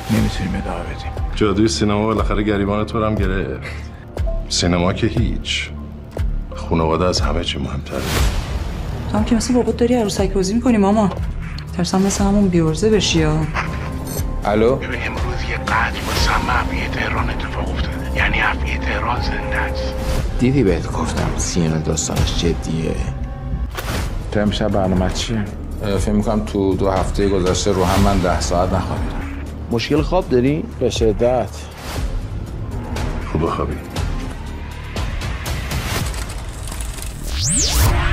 نمیتونیم ادامه بدیم. جادوی سینما بالاخره گریبان تو هم گرفت. سینما که هیچ، خانواده از همه چی مهمتره. تو هم که مثل بابات داری عروسک بازی میکنی ماما. ترسم مثل همون بیورزه بشی ها. الو؟ ببین امروز یه قتل واسه افیه تهران اتفاق افتاده. یعنی افیه تهران زنده است. دیدی بهت گفتم سینا داستانش جدیه. تو امشب برنامه چیه؟ فکر میکنم تو 2 هفته گذشته رو هم من 10 ساعت نخوابیدم. مشکل خواب داری؟ به شدت. خوب خوابی.